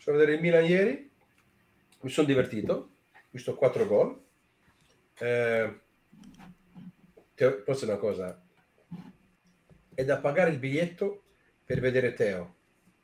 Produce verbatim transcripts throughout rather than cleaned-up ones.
sono a vedere il Milan ieri, mi sono divertito, ho visto quattro gol. Eh, Teo, posso dire una cosa? È da pagare il biglietto per vedere Teo.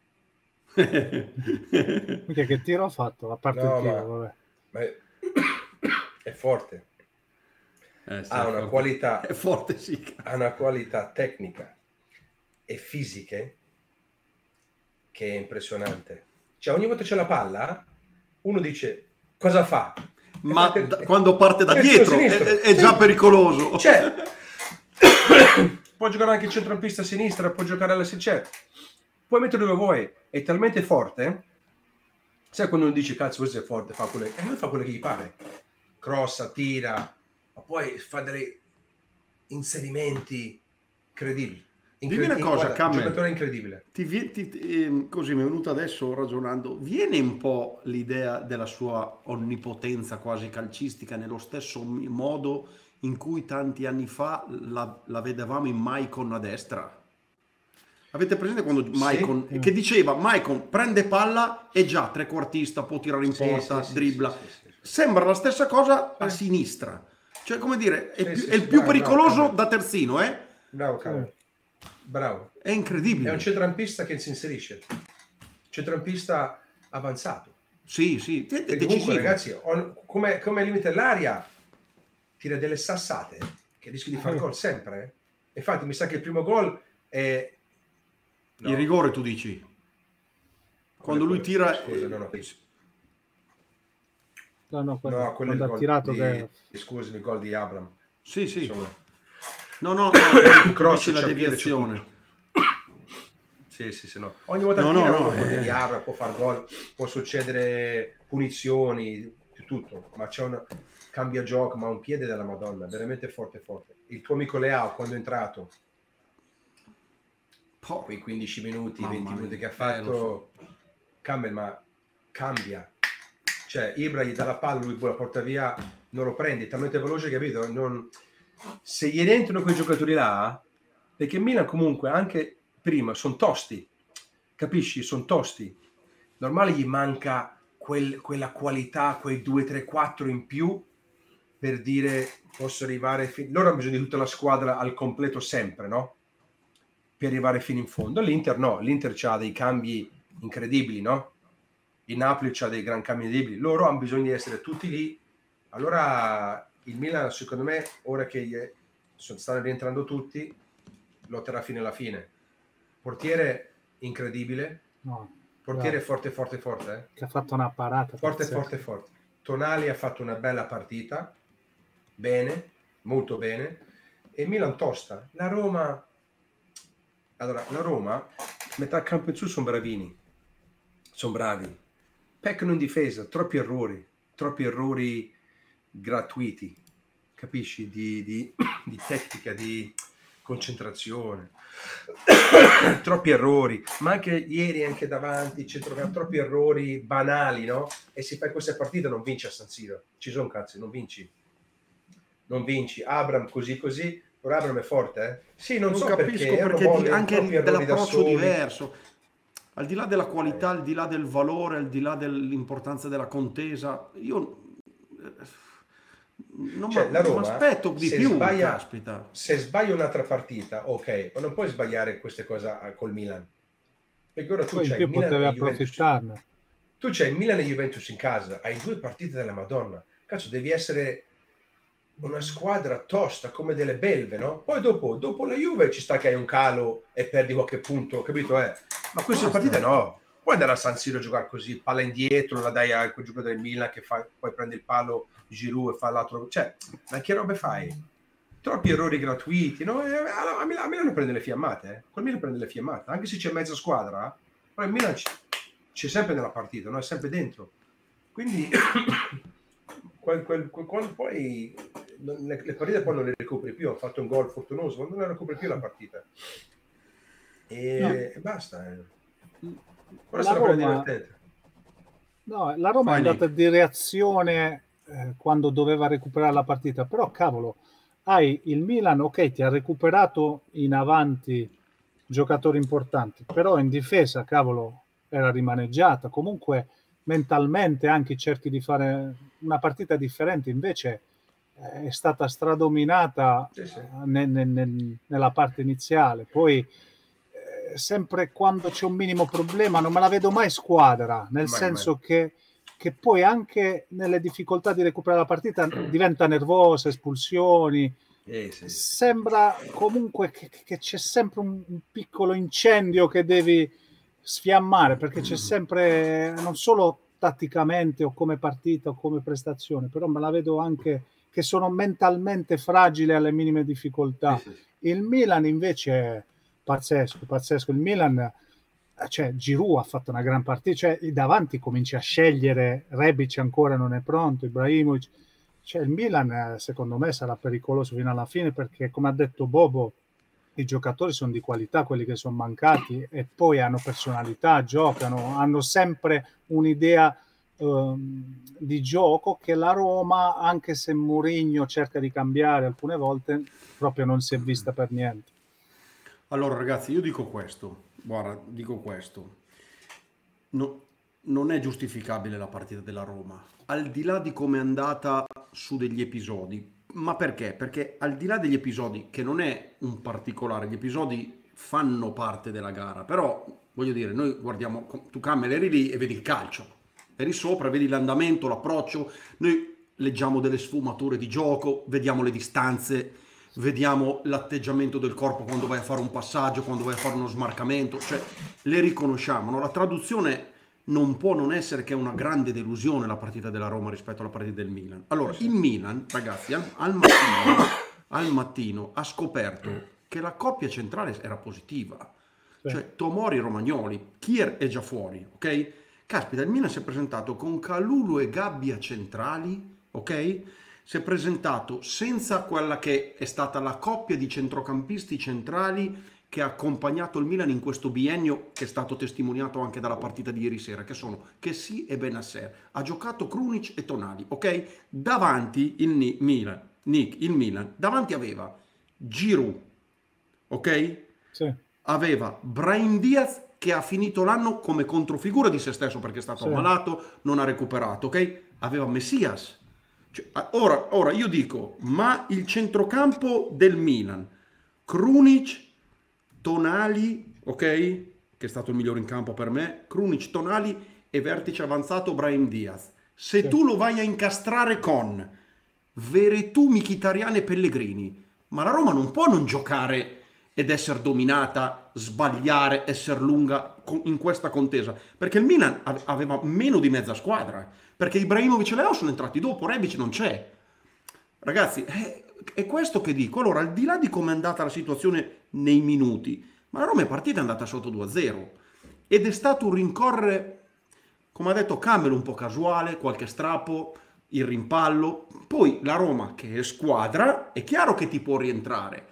Mica che tiro ha fatto, a parte No, il tiro, ma, vabbè. ma è, è forte. Eh, sì, ha una forte. qualità, È forte, sì. ha una qualità tecnica e fisiche che è impressionante. Cioè, ogni volta c'è la palla, uno dice cosa fa? Ma parte, da, quando parte da dietro è, è sì. già pericoloso. Cioè, può giocare anche il centrocampista a sinistra, può giocare alla sinistra, puoi mettere dove vuoi, è talmente forte. Sai quando uno dice cazzo questo è forte, fa quello, e lui fa quello che gli pare, crossa, tira, ma poi fa dei inserimenti incredibili. Dimmi una cosa, Guarda, un giocatore incredibile. Ti, ti, ti, così mi è venuto adesso ragionando, viene un po' l'idea della sua onnipotenza quasi calcistica nello stesso modo in cui tanti anni fa la, la vedevamo in Maicon a destra? Avete presente quando Maicon, sì, che diceva Maicon prende palla e già trequartista, può tirare in porta, sì, dribbla. Sì, sì, sì, sì. Sembra la stessa cosa a sinistra. Cioè, come dire, è, sì, più, sì, è il più bravo, pericoloso bravo, da terzino, eh? Bravo, cavolo. Bravo. È incredibile. È un centrocampista che si inserisce. Centrocampista avanzato. Sì, sì. È e comunque, ragazzi, come, come limite l'aria, tira delle sassate che rischi di fare gol sempre. Eh? Infatti, mi sa che il primo gol è... No. Il rigore, tu dici? Quando lui tira... Scusa, no, no. No, no, quello, no, quello è il gol tirato di... che... Scusami, il gol di Abram. Sì, sì. Insomma. No, no, no, cross la deviazione. Sì, sì, sì, no. Ogni volta no, che no, uno no, può eh. deviare, può far gol, può succedere punizioni, tutto, ma c'è un cambia gioco, ma un piede della Madonna, veramente forte forte. Il tuo amico Leao quando è entrato, oh, quei quindici minuti, Mamma venti mia. minuti che ha fatto, eh, cambia, ma cambia. Cioè, Ibra gli dà la palla, lui la porta via, non lo prende, è talmente veloce, capito? Non... Se gli entrano quei giocatori là, perché Milan comunque anche prima sono tosti, capisci? Sono tosti. Normale gli manca quel, quella qualità, quei due, tre, quattro in più per dire posso arrivare fin... Loro hanno bisogno di tutta la squadra al completo sempre, no? Per arrivare fino in fondo. L'Inter no, l'Inter c'ha dei cambi incredibili, no? Il Napoli c'ha dei gran cambi incredibili. Loro hanno bisogno di essere tutti lì. Allora il Milan, secondo me, ora che stanno rientrando tutti, lotterà fino alla fine. Portiere incredibile, no, portiere no. forte forte forte eh? Che ha fatto una parata forte forte forte. Tonali ha fatto una bella partita, bene, molto bene, e Milan tosta. La Roma, allora la Roma metà campo in su sono bravini, sono bravi, peccano in difesa, troppi errori, troppi errori gratuiti, capisci, di, di, di tecnica, di concentrazione, troppi errori, ma anche ieri anche davanti centrocampo, troppi errori banali, no? E se fai questa partita non vinci a San Siro, ci sono cazzi, non vinci, non vinci. Abram così così, però Abram è forte, eh? Sì, non, non so capisco perché, perché, perché anche dell'approccio diverso, al di là della qualità, eh. al di là del valore, al di là dell'importanza della contesa, io non cioè, la Roma, aspetto di più, sbaglia, caspita. Se sbaglia un'altra partita, ok, ma non puoi sbagliare queste cose col Milan. Perché ora tu poi c'hai il Milan e Juventus. Tu c'hai il Milan e Juventus in casa, hai due partite della Madonna. Cazzo, devi essere una squadra tosta come delle belve, no? Poi dopo, dopo la Juve ci sta che hai un calo e perdi qualche punto, capito? Eh? Ma queste Basta. partite no. Puoi andare a San Siro a giocare così, palla indietro, la dai a quel giocatore del Milan che fa, poi prende il palo Giroud e fa l'altro, cioè, ma che robe fai? Troppi errori gratuiti, no? E a, a, Milano, a Milano prende le fiammate, eh? Col Milan prende le fiammate, anche se c'è mezza squadra, però il Milan c'è sempre nella partita, no? È sempre dentro. Quindi, quel, quel, quel, quando poi le, le partite poi non le recuperi più, ho fatto un gol fortunoso, quando non la recuperi più la partita. E, no. e basta, eh. Ora sarà Roma, divertente. No, la Roma Fai è andata di reazione eh, quando doveva recuperare la partita, però cavolo, hai il Milan, ok, ti ha recuperato in avanti giocatori importanti, però in difesa, cavolo, era rimaneggiata. Comunque mentalmente anche cerchi di fare una partita differente, invece è stata stradominata Sì, sì. nel, nel, nella parte iniziale. Poi eh, sempre quando c'è un minimo problema non me la vedo mai squadra, nel Mai, senso mai. che, che poi anche nelle difficoltà di recuperare la partita diventa nervosa, espulsioni. Eh, sì, sì. Sembra comunque che, che c'è sempre un, un piccolo incendio che devi sfiammare, perché c'è sempre, non solo tatticamente o come partita o come prestazione, però me la vedo anche che sono mentalmente fragili alle minime difficoltà. Sì, sì, sì. Il Milan invece è pazzesco, pazzesco. Il Milan, cioè Giroud ha fatto una gran partita, cioè davanti cominci a scegliere, Rebic ancora non è pronto, Ibrahimovic. Cioè il Milan secondo me sarà pericoloso fino alla fine, perché come ha detto Bobo i giocatori sono di qualità, quelli che sono mancati, e poi hanno personalità, giocano, hanno sempre un'idea ehm, di gioco che la Roma, anche se Mourinho cerca di cambiare alcune volte, proprio non si è vista per niente. Allora ragazzi, io dico questo, guarda, dico questo, no, non è giustificabile la partita della Roma, al di là di come è andata su degli episodi. Ma perché? Perché al di là degli episodi, che non è un particolare, gli episodi fanno parte della gara, però voglio dire, noi guardiamo, tu Cammel eri lì e vedi il calcio, eri sopra, vedi l'andamento, l'approccio, noi leggiamo delle sfumature di gioco, vediamo le distanze, vediamo l'atteggiamento del corpo quando vai a fare un passaggio, quando vai a fare uno smarcamento, cioè le riconosciamo, no? La traduzione non può non essere che è una grande delusione la partita della Roma rispetto alla partita del Milan. Allora, il Milan, ragazzi, al, al, mattino, al mattino ha scoperto che la coppia centrale era positiva. Cioè Tomori e Romagnoli, Kier è già fuori, ok? Caspita, il Milan si è presentato con Calulu e Gabbia centrali, ok? Si è presentato senza quella che è stata la coppia di centrocampisti centrali che ha accompagnato il Milan in questo biennio, che è stato testimoniato anche dalla partita di ieri sera, che sono Kessie e Benasser. Ha giocato Krunic e Tonali, ok? Davanti il Ni- Milan, Nick, il Milan, davanti aveva Giroud, ok? Sì. Aveva Brahim Diaz, che ha finito l'anno come controfigura di se stesso perché è stato Sì. ammalato, non ha recuperato, ok? Aveva Messias. Cioè, ora, ora io dico, ma il centrocampo del Milan, Krunic, Tonali, ok? Che è stato il migliore in campo per me, Krunic, Tonali e vertice avanzato Brahim Diaz. Se Sì. tu lo vai a incastrare con Veretù, Mkhitaryan e Pellegrini, ma la Roma non può non giocare ed essere dominata, sbagliare, essere lunga in questa contesa, perché il Milan aveva meno di mezza squadra, perché Ibrahimovic e Leao sono entrati dopo, Rebic non c'è. Ragazzi, è, è questo che dico. Allora, al di là di come è andata la situazione nei minuti, ma la Roma è partita è andata sotto due a zero ed è stato un rincorrere, come ha detto Cammel, un po' casuale, qualche strappo, il rimpallo. Poi la Roma, che è squadra, è chiaro che ti può rientrare,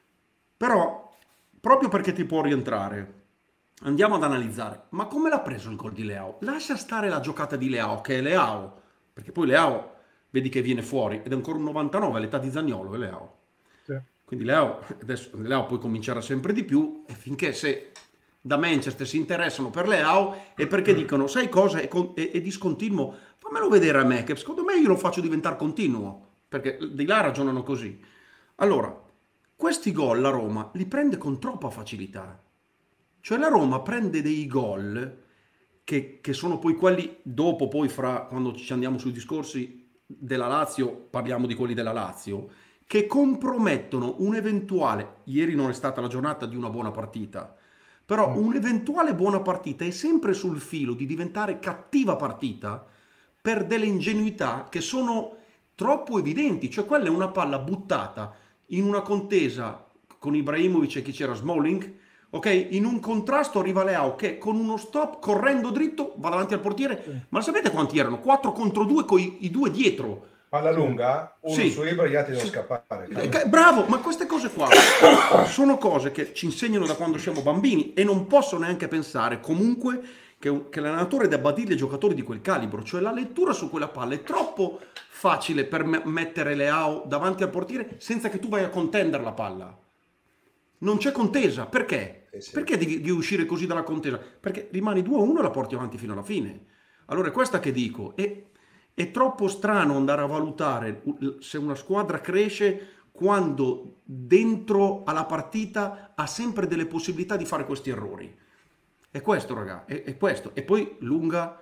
però proprio perché ti può rientrare andiamo ad analizzare, ma come l'ha preso il gol di Leao? Lascia stare la giocata di Leao, che è Leao, perché poi Leao vedi che viene fuori ed è ancora un novantanove all'età di Zaniolo, è Leao. Sì. Quindi Leao, adesso Leao poi comincerà sempre di più, e finché se da Manchester si interessano per Leao è perché dicono, sai cosa, è, è, è discontinuo, fammelo vedere a me, che secondo me io lo faccio diventare continuo, perché di là ragionano così. Allora, questi gol la Roma li prende con troppa facilità. Cioè la Roma prende dei gol che, che sono poi quelli, dopo poi fra, quando ci andiamo sui discorsi della Lazio, parliamo di quelli della Lazio, che compromettono un eventuale, ieri non è stata la giornata di una buona partita, però un'eventuale buona partita è sempre sul filo di diventare cattiva partita per delle ingenuità che sono troppo evidenti. Cioè quella è una palla buttata in una contesa con Ibrahimovic e chi c'era, Smalling, ok? In un contrasto arriva Leao che con uno stop, correndo dritto, va davanti al portiere. Sì. Ma sapete quanti erano? quattro contro due con i, i due dietro. Alla lunga, uno sì. su Ibra e gli altri devono sì. scappare. Eh, bravo, ma queste cose qua sono cose che ci insegnano da quando siamo bambini e non posso neanche pensare comunque che, che l'allenatore debba dire ai giocatori di quel calibro. Cioè la lettura su quella palla è troppo facile per me mettere Leao davanti al portiere senza che tu vai a contendere la palla. Non c'è contesa. Perché? Sì, sì. Perché devi, devi uscire così dalla contesa? Perché rimani due a uno e la porti avanti fino alla fine. Allora è questa che dico. È, è troppo strano andare a valutare se una squadra cresce quando dentro alla partita ha sempre delle possibilità di fare questi errori. È questo, raga, è, è questo. E poi lunga,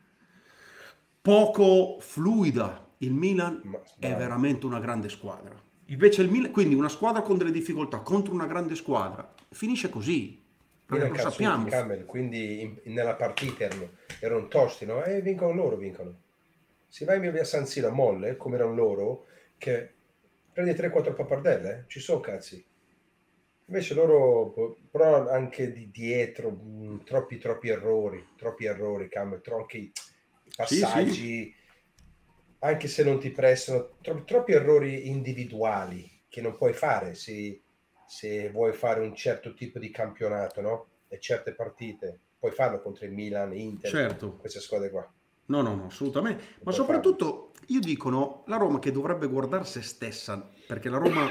poco fluida. Il Milan Ma, è bravo. veramente una grande squadra. Invece il Milan, quindi una squadra con delle difficoltà contro una grande squadra, finisce così. Perché Milan lo sappiamo. Campbell, quindi in, nella partita erano, erano tosti, no? E vincono loro, vincono. Si vai via a San Siro a molle, come erano loro, che prendi tre quattro pappardelle, eh? Ci sono cazzi. Invece loro, però anche di dietro, mh, troppi troppi errori, troppi errori, Campbell, troppi passaggi, sì, sì. Anche se non ti prestano, tro- troppi errori individuali che non puoi fare se, se vuoi fare un certo tipo di campionato, no? E certe partite, puoi farlo contro il Milan, Inter, certo. Queste squadre qua. No, no, no, assolutamente. Ma soprattutto, farlo. Io dico, no, la Roma che dovrebbe guardare se stessa, perché la Roma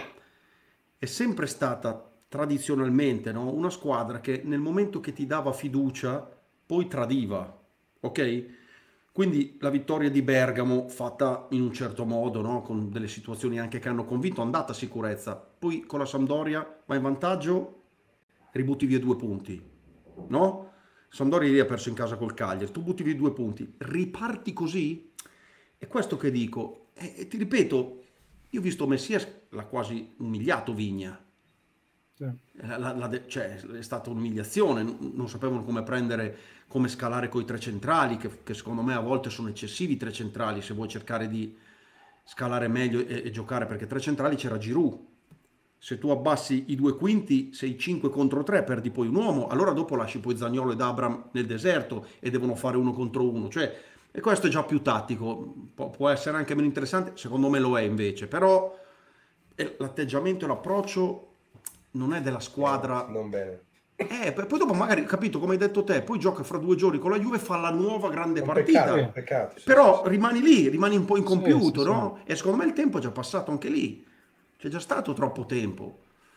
è sempre stata tradizionalmente, no, una squadra che nel momento che ti dava fiducia, poi tradiva, ok? Quindi la vittoria di Bergamo fatta in un certo modo, no? Con delle situazioni anche che hanno convinto, andata a sicurezza. Poi con la Sampdoria vai in vantaggio, ributti via due punti, no? Sampdoria lì ha perso in casa col Cagliari, tu butti via due punti, riparti così? È questo che dico. E, e ti ripeto, io ho visto Messias l'ha quasi umiliato Vigna. Sì. La, la, la, cioè, è stata un'umiliazione, non sapevano come prendere, come scalare coi tre centrali, che, che secondo me a volte sono eccessivi i tre centrali, se vuoi cercare di scalare meglio e, e giocare, perché tre centrali c'era Giroud. Se tu abbassi i due quinti, sei cinque contro tre, perdi poi un uomo, allora dopo lasci poi Zaniolo ed Abram nel deserto e devono fare uno contro uno, cioè, e questo è già più tattico, Pu- può essere anche meno interessante, secondo me lo è invece, però l'atteggiamento e l'approccio non è della squadra. Eh, non bene. Eh, poi dopo magari, capito, come hai detto te, poi gioca fra due giorni con la Juve, fa la nuova grande un partita. Peccato, un peccato, sì, però sì, sì. rimani lì, rimani un po' incompiuto, sì, sì, no? Sì. E secondo me il tempo è già passato anche lì. C'è già stato troppo tempo.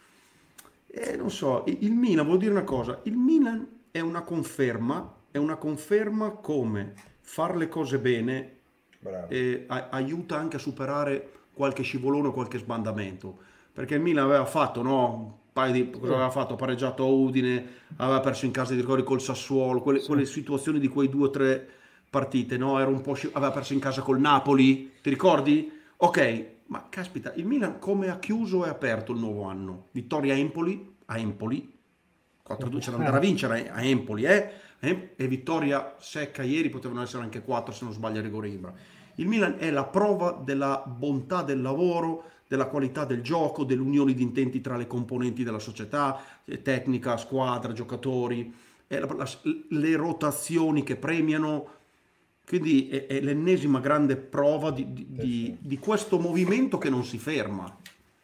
E non so, il Milan, vuol dire una cosa, il Milan è una conferma, è una conferma come fare le cose bene e a- aiuta anche a superare qualche scivolone o qualche sbandamento. Perché il Milan aveva fatto, no? Un paio di, cosa aveva fatto? Ha pareggiato a Udine, aveva perso in casa di ricordi col Sassuolo, quelle, sì. quelle situazioni di quei due o tre partite, no? Era un po' sci- aveva perso in casa col Napoli, ti ricordi? Ok, ma caspita, il Milan come ha chiuso e aperto il nuovo anno? Vittoria a Empoli, a Empoli, quattro a due c'è da andare a vincere a Empoli, eh? E vittoria secca ieri, potevano essere anche quattro se non sbaglia rigore Ibra. Il Milan è la prova della bontà del lavoro, della qualità del gioco, dell'unione di intenti tra le componenti della società, tecnica, squadra, giocatori, la, la, le rotazioni che premiano. Quindi è, è l'ennesima grande prova di, di, di, di questo movimento che non si ferma.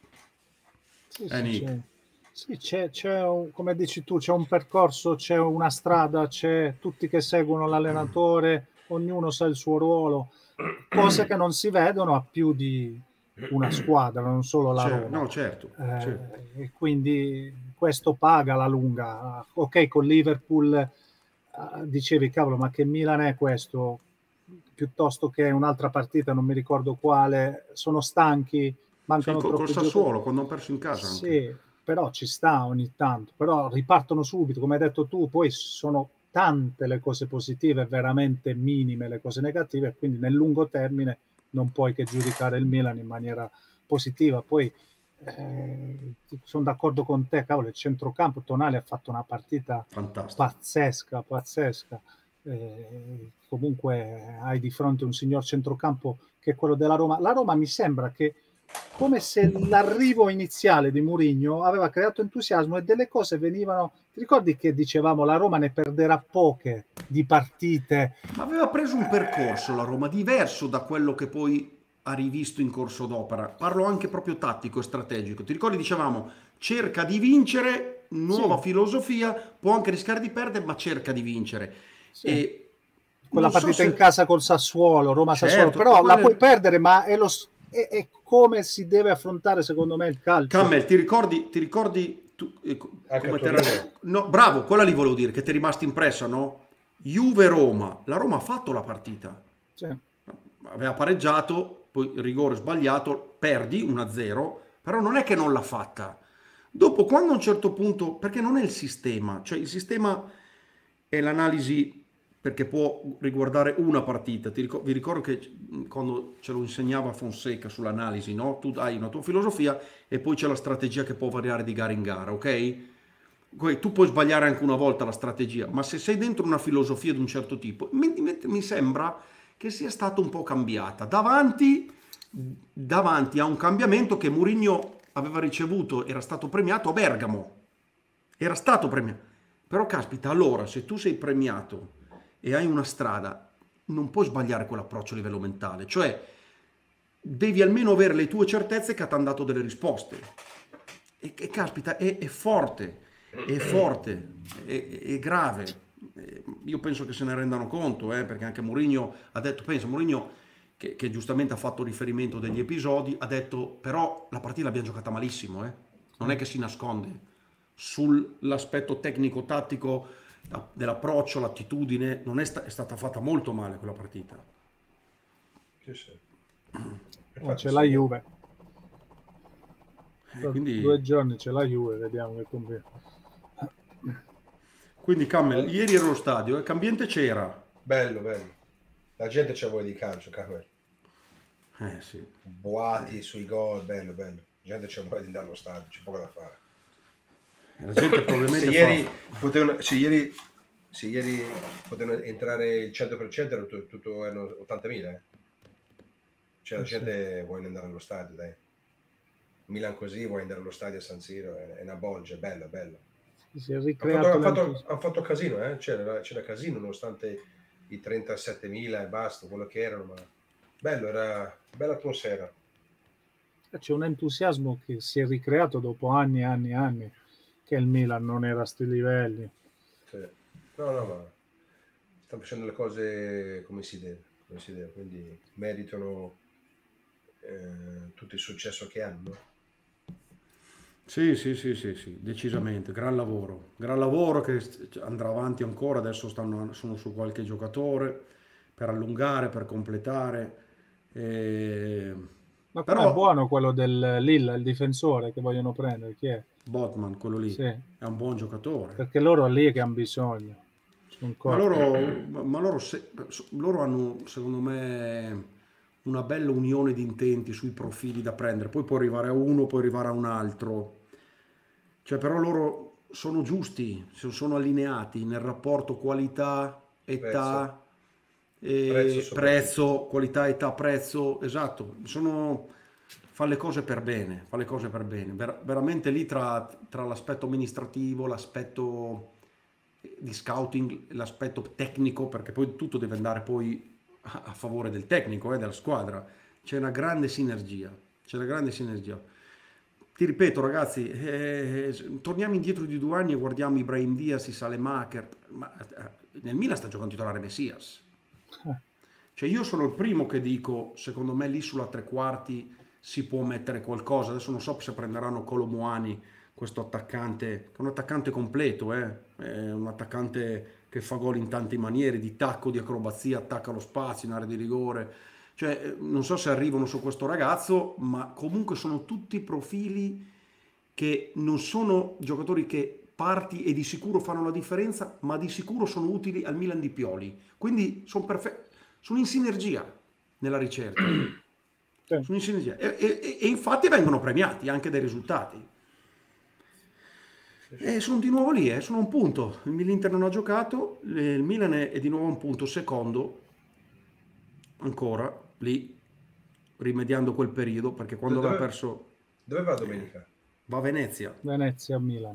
Sì, eh, sì, c'è, sì, c'è, c'è un, come dici tu, c'è un percorso, c'è una strada, c'è tutti che seguono l'allenatore, ognuno sa il suo ruolo, cose che non si vedono a più di una squadra, non solo la certo, Roma. No, certo, eh, certo. E quindi questo paga alla lunga. Ok, con Liverpool eh, dicevi, cavolo, ma che Milan è questo? Piuttosto che un'altra partita, non mi ricordo quale, sono stanchi, mancano sì, troppi col Sassuolo, quando hanno perso in casa sì, anche. Però ci sta ogni tanto, però ripartono subito, come hai detto tu, poi sono tante le cose positive, veramente minime le cose negative, quindi nel lungo termine non puoi che giudicare il Milan in maniera positiva. Poi eh, sono d'accordo con te, cavolo, il centrocampo, Tonali ha fatto una partita fantastica, pazzesca, pazzesca. Eh, comunque hai di fronte un signor centrocampo che è quello della Roma. La Roma mi sembra che come se l'arrivo iniziale di Mourinho aveva creato entusiasmo e delle cose venivano. Ti ricordi che dicevamo la Roma ne perderà poche di partite? Ma aveva preso un percorso la Roma diverso da quello che poi ha rivisto in corso d'opera. Parlo anche proprio tattico e strategico. Ti ricordi, dicevamo, cerca di vincere, nuova sì. filosofia, può anche rischiare di perdere, ma cerca di vincere. Sì. E quella partita so se... in casa col Sassuolo, Roma-Sassuolo, certo, però quelle... la puoi perdere, ma è, lo, è, è come si deve affrontare secondo me il calcio. Cammel, ti ricordi, ti ricordi tu, eh, Anche come a te Torino. no, bravo, quella lì volevo dire, che ti è rimasta impressa, no? Juve-Roma, la Roma ha fatto la partita, Sì. aveva pareggiato, poi rigore sbagliato, perdi uno a zero, però non è che non l'ha fatta. Dopo, quando a un certo punto, perché non è il sistema, cioè il sistema è l'analisi perché può riguardare una partita. Ti ricor- vi ricordo che quando ce lo insegnava Fonseca sull'analisi, no? Tu hai una tua filosofia e poi c'è la strategia che può variare di gara in gara, ok? Poi tu puoi sbagliare anche una volta la strategia, ma se sei dentro una filosofia di un certo tipo, mi, mi- mi sembra che sia stata un po' cambiata. Davanti, davanti a un cambiamento che Mourinho aveva ricevuto, era stato premiato a Bergamo. Era stato premiato. Però caspita, allora se tu sei premiato e hai una strada, non puoi sbagliare quell'approccio a livello mentale. Cioè, devi almeno avere le tue certezze che ti hanno dato delle risposte. E, e caspita, è, è forte, è forte, è, è grave. Eh, Io penso che se ne rendano conto, eh, perché anche Mourinho ha detto, pensa, Mourinho che, che giustamente ha fatto riferimento degli episodi, ha detto, però la partita l'abbiamo giocata malissimo, eh. Non è che si nasconde sull'aspetto tecnico-tattico dell'approccio, l'attitudine, non è, sta- è stata fatta molto male quella partita. Sì, sì. Oh, Infatti, c'è la sì. Juve. Eh, Tra quindi, due giorni c'è la Juve, vediamo che combina. quindi Camel, ieri ero allo stadio, e che ambiente c'era? Bello, bello. La gente c'ha voglia di calcio, Carmel. Eh sì. Boati sui gol, bello, bello. La gente c'ha voglia di andare allo stadio, c'è poco da fare. La gente Se probabilmente ieri fa... potevano, se ieri, se ieri potevano entrare il cento per cento, erano tutto, tutto erano ottantamila. Eh. Cioè la Eh sì. gente vuole andare allo stadio, dai. Milan così vuole andare allo stadio a San Siro, è, è una bolgia, bello, bello. Si è Hanno ricreato fatto, han fatto, l'entusiasmo. han fatto casino, eh? C'era, c'era casino nonostante i trentasettemila e basta, quello che erano, ma bello, era bella atmosfera. C'è un entusiasmo che si è ricreato dopo anni e anni e anni, che il Milan non era a sti livelli. Sì. No, no, ma stanno facendo le cose come si deve, come si deve, quindi meritano eh, tutto il successo che hanno. Sì, sì, sì, sì, sì, decisamente, gran lavoro, gran lavoro che st- andrà avanti ancora, adesso stanno, sono su qualche giocatore per allungare, per completare, eh, Ma com'è però buono quello del Lille, il difensore che vogliono prendere? Chi è? Botman, quello lì, Sì, è un buon giocatore. perché loro lì che hanno bisogno. Sono Ma co- loro, ma ma loro, se- loro hanno, secondo me, una bella unione di intenti sui profili da prendere. Poi può arrivare a uno, può arrivare a un altro. Cioè, però loro sono giusti, so- sono allineati nel rapporto qualità, Prezzo, età, prezzo e soprattutto. prezzo, qualità, età, prezzo. Esatto, sono, fa le cose per bene, fa le cose per bene. Ver- veramente lì tra, tra l'aspetto amministrativo, l'aspetto di scouting, l'aspetto tecnico, perché poi tutto deve andare poi a, a favore del tecnico e eh, della squadra. C'è una grande sinergia, c'è una grande sinergia. Ti ripeto ragazzi, eh, torniamo indietro di due anni e guardiamo Ibrahim Diaz, Salemaker, ma eh, nel Milan sta giocando titolare Messias. Cioè io sono il primo che dico, secondo me lì sulla tre quarti si può mettere qualcosa. Adesso non so se prenderanno Colomuani, questo attaccante, che è un attaccante completo, eh? È un attaccante che fa gol in tante maniere, di tacco, di acrobazia, attacca lo spazio in area di rigore. Cioè, non so se arrivano su questo ragazzo, ma comunque sono tutti profili che non sono giocatori che parti e di sicuro fanno la differenza, ma di sicuro sono utili al Milan di Pioli. Quindi sono perfetti, sono in sinergia nella ricerca. Sì. Sono in sinergia. E, e- e infatti vengono premiati anche dai risultati. Sì, sì. E sono di nuovo lì, eh, sono a un punto. L'Inter non ha giocato, il Milan è, è di nuovo a un punto, secondo, ancora lì, rimediando quel periodo, perché quando aveva Dove, perso dove va eh, domenica? va a Venezia, Venezia, Milan.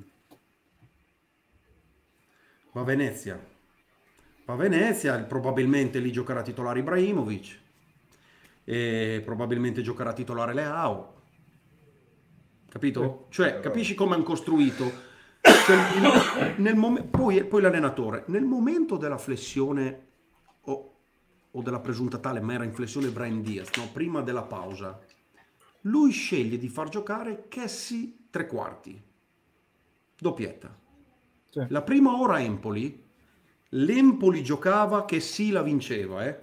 va a Venezia, va a Venezia, probabilmente lì giocherà titolare Ibrahimovic, e probabilmente giocherà titolare Leao, Sì. capito? Cioè, Tanta capisci roba. come hanno costruito? Cioè, il- nel mom- poi, poi l'allenatore, nel momento della flessione o, o della presunta tale mera inflessione Brahim Diaz, no? Prima della pausa, lui sceglie di far giocare Kessi tre quarti. doppietta. Sì. La prima ora Empoli, l'Empoli giocava che sì la vinceva, eh.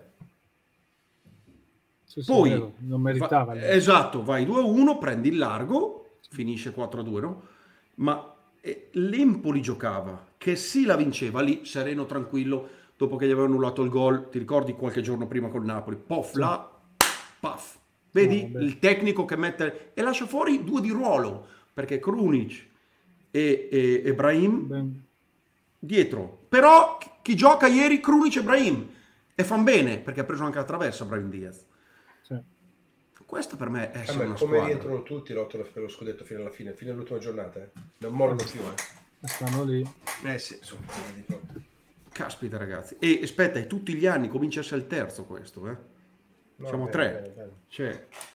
Sì, sì, Poi, vero, non meritava. va, esatto, vai due a uno, prendi il largo, finisce quattro a due, no? Ma eh, l'Empoli giocava che sì la vinceva, lì sereno, tranquillo, dopo che gli avevano annullato il gol, ti ricordi qualche giorno prima col Napoli, pof Sì. là, paf, vedi No, il tecnico che mette e lascia fuori due di ruolo, perché Krunic e, e, e Brahim Ben... dietro, però chi gioca ieri Krunic e Brahim e fan bene, perché ha preso anche la traversa Brahim Diaz. Sì. Questo per me è Ah, essere ma una come squadra. rientrano tutti lottano per lo scudetto fino alla fine, fino all'ultima giornata, eh. Non morgono più, eh. Stanno lì. Eh sì, sono di fronte. Caspita ragazzi, e aspetta, e tutti gli anni comincia a essere il terzo questo, eh? No, Siamo a bene, tre, bene, bene. cioè,